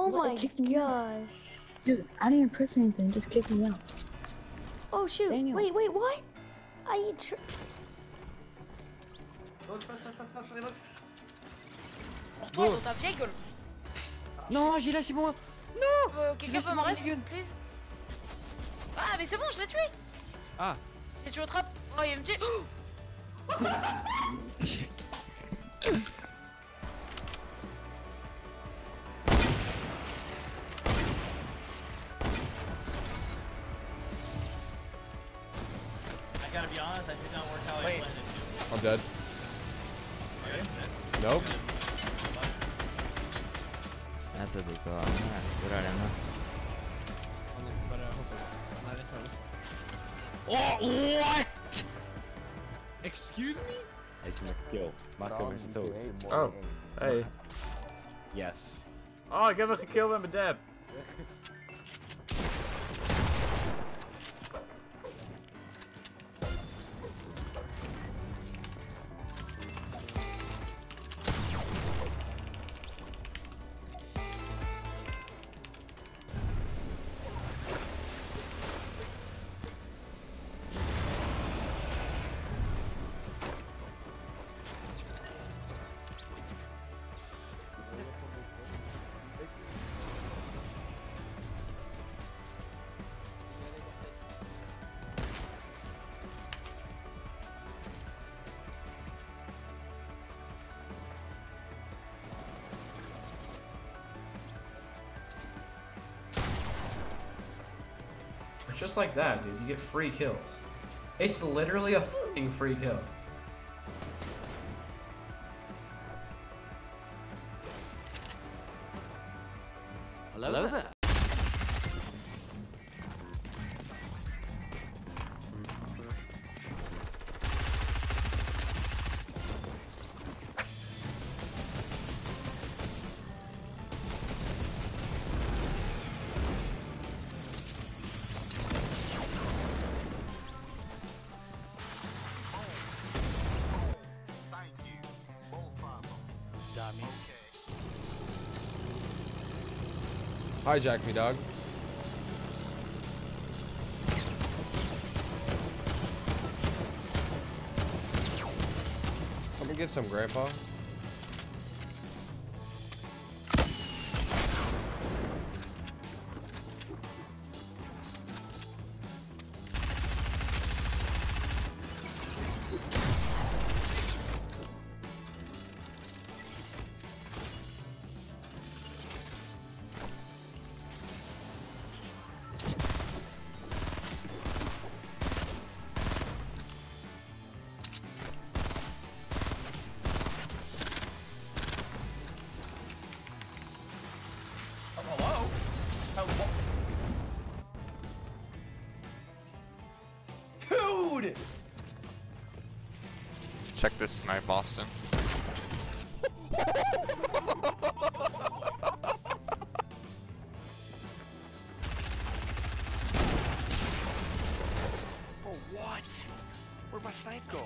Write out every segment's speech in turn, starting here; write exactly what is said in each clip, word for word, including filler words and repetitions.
Oh What? my Kick me out. gosh. Dude, I didn't press anything, just kick me out. Oh shoot. Daniel. Wait, wait, what? I tr Reload, fast, fast, fast, fast, reload. Pour toi, dans ta vieille gueule. Non, j'ai lâché moi. Non. Euh, Quelqu'un peut me rester, please? Ah, mais c'est bon, je l'ai tué. Ah. J'ai tué au trap. Oh, il me dit. Oh I gotta be honest, that did not work how I Wait. planned it to. I'm dead. Okay. Nope. Eto dico, eh, curare no. Oh, what? Excuse me? It's a kill. Marco is dood. Oh, hey. Yes. Oh, ik heb hem gekilld met mijn dab. Just like that, dude. You get free kills. It's literally a f***ing free kill. Hello, Hello there. Hijack me, dog. Come and get some, Grandpa. Hello? Hello? Dude! Check this snipe, Austin. Oh, what? Where'd my snipe go?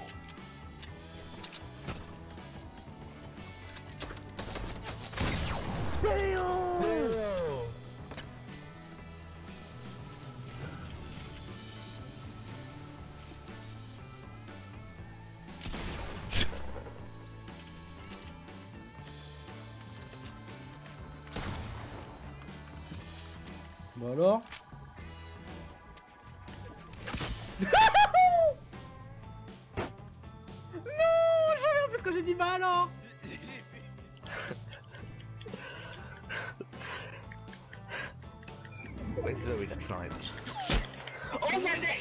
Bah alors? Non, j'ai rien parce que j'ai dit bah alors. Where's Zoe that sniped? Oh my neck!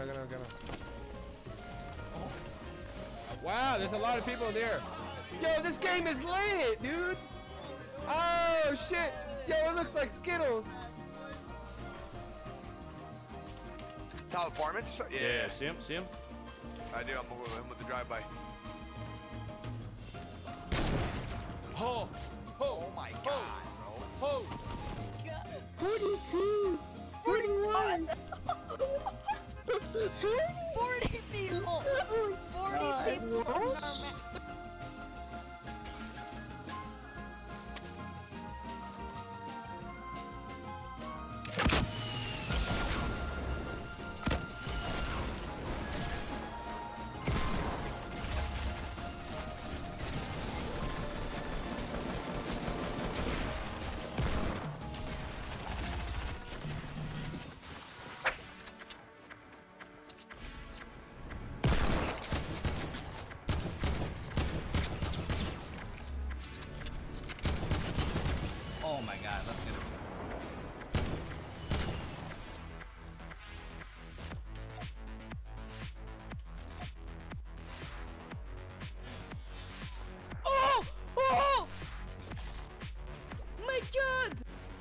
no, no, no. Wow, there's a lot of people there. Yo, this game is lit, dude. Oh shit. Yo, it looks like Skittles. Top apartments? Yeah, Yeah, yeah, see him, see him? I do. I'm with him with the drive-by. Oh, Oh my god, bro. oh. forty-two! forty-one! forty people. forty people. Oh my god, that's gonna be. Oh! Oh! My god!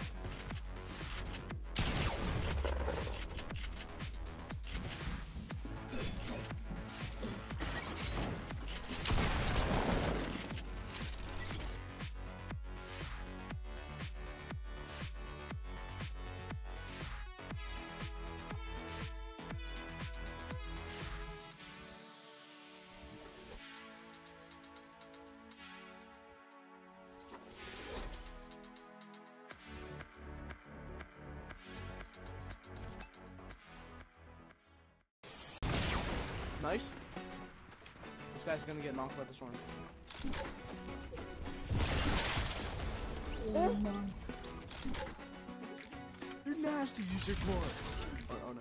Nice. This guy's gonna get knocked by the storm. Oh my. You're nasty, you sick boy. Oh, oh no.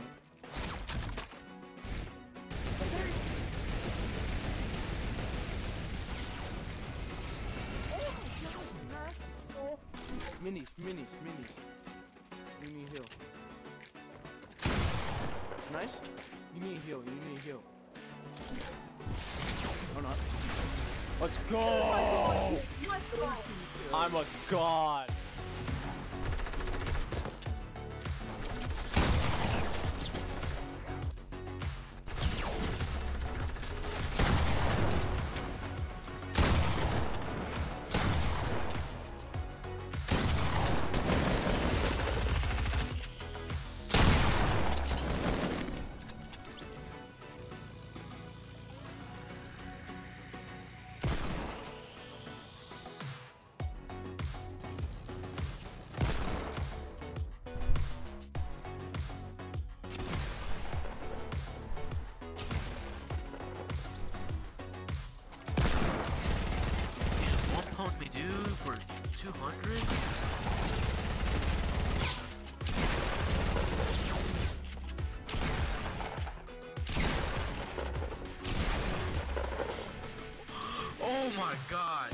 Minis, minis, minis. You need heal. Nice. You need heal. You need heal. Or not. Let's go! I'm a god. Pwned me, dude, for two hundred? Oh my god!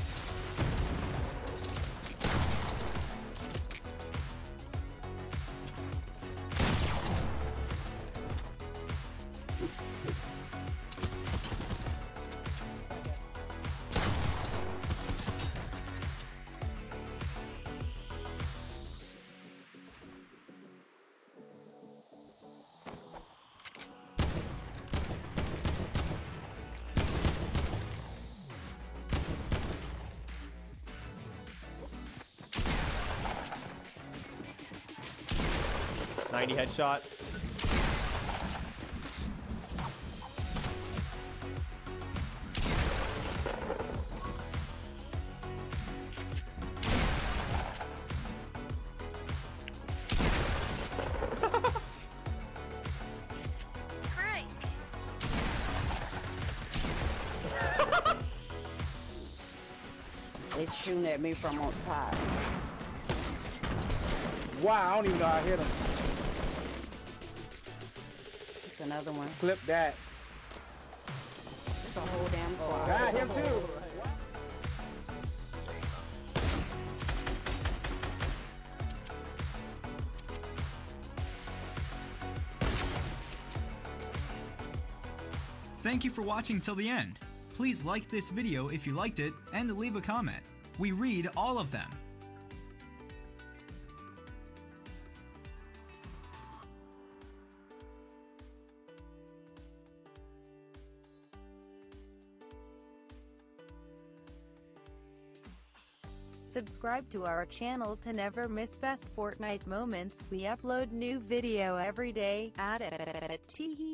ninety headshot. Frank. It's shooting at me from on top. Wow, I don't even know how I hit him. It's another one. Clip that. It's a whole damn squad. Got him too. Thank you for watching till the end. Please like this video if you liked it and leave a comment. We read all of them. Subscribe to our channel to never miss best Fortnite moments. We upload new video every day. At it.